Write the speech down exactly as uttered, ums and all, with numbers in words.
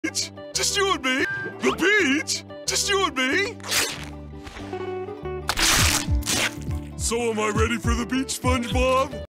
beach? Just you and me? The beach? Just you and me? So am I ready for the beach, SpongeBob?